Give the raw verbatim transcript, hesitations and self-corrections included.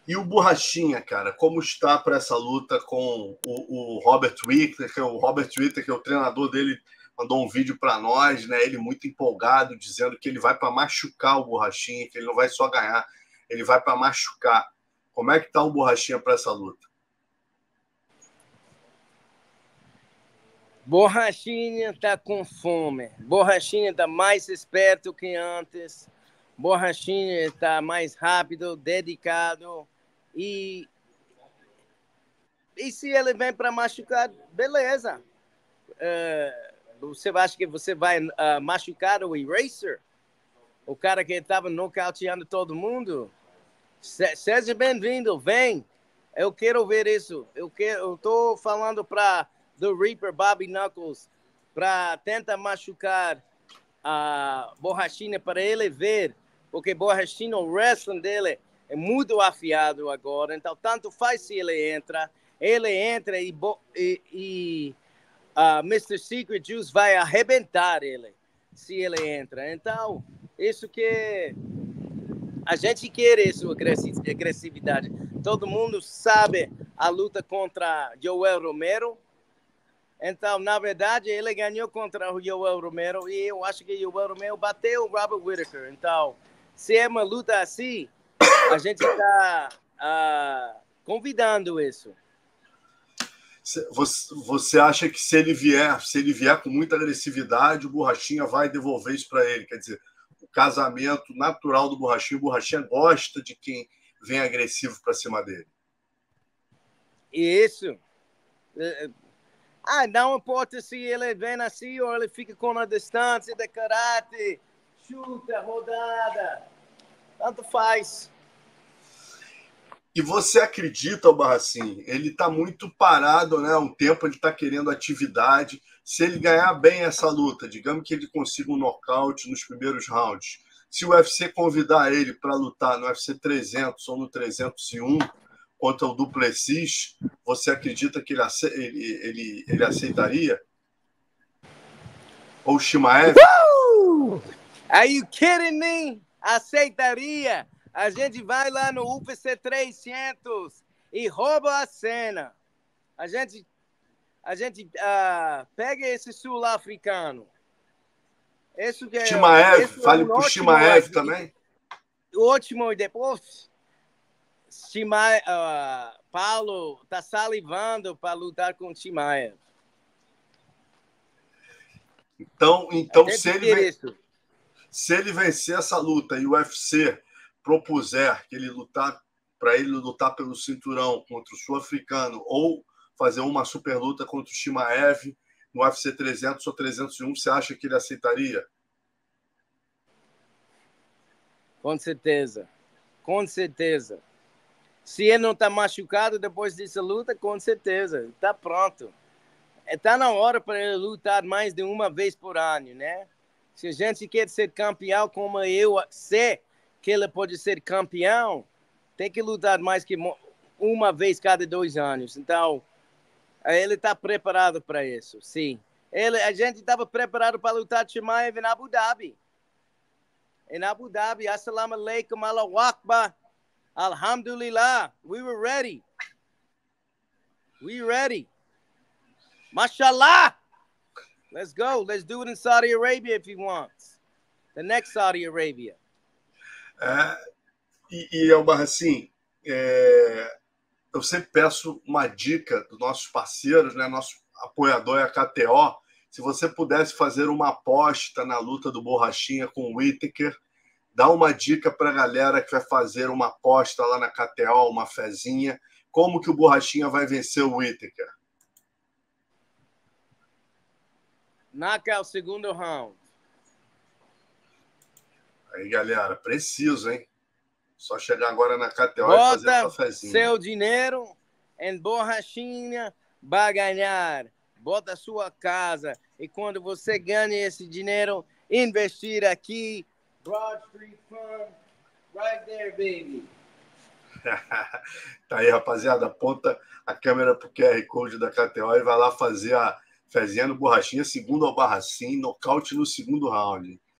E o Borrachinha, cara, como está para essa luta com o, o Robert Whittaker? O Robert Whittaker, o treinador dele, mandou um vídeo para nós, né? Ele muito empolgado, dizendo que ele vai para machucar o Borrachinha, que ele não vai só ganhar, ele vai para machucar. Como é que está o Borrachinha para essa luta? Borrachinha está com fome. Borrachinha está mais esperto que antes. Borrachinha está mais rápido, dedicado. E, e se ele vem para machucar, beleza. Uh, você acha que você vai uh, machucar o Eraser? O cara que estava nocauteando todo mundo? Se, seja bem-vindo, vem. Eu quero ver isso. Eu estou falando para do Reaper, Bobby Knuckles, para tentar machucar a Borrachinha para ele ver, porque Borrachinha, o wrestling dele é muito afiado agora, então tanto faz se ele entra, ele entra e, e, e uh, mister Secret Juice vai arrebentar ele, se ele entra. Então, isso que a gente quer, isso, agressividade. Todo mundo sabe a luta contra Joel Romero. Então, na verdade, ele ganhou contra o Joel Romero e eu acho que o Joel Romero bateu o Robert Whittaker. Então, se é uma luta assim, a gente está uh, convidando isso. Você, você acha que se ele vier, se ele vier com muita agressividade, o Borrachinha vai devolver isso para ele? Quer dizer, o casamento natural do Borrachinha, o Borrachinha gosta de quem vem agressivo para cima dele. Isso. Ah, não importa se ele vem assim ou ele fica com a distância de karate, chuta, rodada, tanto faz. E você acredita, Barracin, ele está muito parado, né? Há um tempo ele está querendo atividade. Se ele ganhar bem essa luta, digamos que ele consiga um nocaute nos primeiros rounds, se o U F C convidar ele para lutar no U F C trezentos ou no trezentos e um contra o Duplessis, você acredita que ele, ace ele, ele, ele aceitaria? Ou o Chimaev? Uh! Are you kidding me? Aceitaria. A gente vai lá no U F C trezentos e rouba a cena. A gente, a gente uh, pega esse sul-africano. Isso que é, Chimaev, isso fale é um pro Chimaev também. Ótimo, e depois Chimaev, uh, Paulo tá salivando para lutar com o Chimaev. Então, então se, ele ven... se ele vencer essa luta e o U F C propuser que ele lutar para ele lutar pelo cinturão contra o sul-africano ou fazer uma super luta contra o Chimaev no U F C trezentos ou trezentos e um, você acha que ele aceitaria? Com certeza. Com certeza. Se ele não está machucado depois dessa luta, com certeza. Está pronto. Está na hora para ele lutar mais de uma vez por ano, né? Se a gente quer ser campeão, como eu sei que ele pode ser campeão, tem que lutar mais que uma vez cada dois anos. Então, ele está preparado para isso, sim. Ele, a gente estava preparado para lutar Chimaev em Abu Dhabi. Em Abu Dhabi, assalamu alaikum, Allahu Akbar, alhamdulillah, we were ready. We ready. Mashallah. Let's go. Let's do it in Saudi Arabia if he wants. The next Saudi Arabia. É, e, e Elbar, assim, é, eu sempre peço uma dica dos nossos parceiros, né? Nosso apoiador é a K T O. Se você pudesse fazer uma aposta na luta do Borrachinha com o Whittaker, dá uma dica para a galera que vai fazer uma aposta lá na K T O, uma fezinha. Como que o Borrachinha vai vencer o Whittaker? Knockout, segundo round. Aí, galera, preciso, hein? Só chegar agora na K T O Bota e fazer essa fezinha. Seu dinheiro em Borrachinha vai ganhar. Bota a sua casa. E quando você ganha esse dinheiro, investir aqui. Broad Street Fund, right there, baby. Tá aí, rapaziada. Aponta a câmera pro Q R Code da K T O e vai lá fazer a fezinha no Borrachinha, segundo ao Barracin, nocaute no segundo round.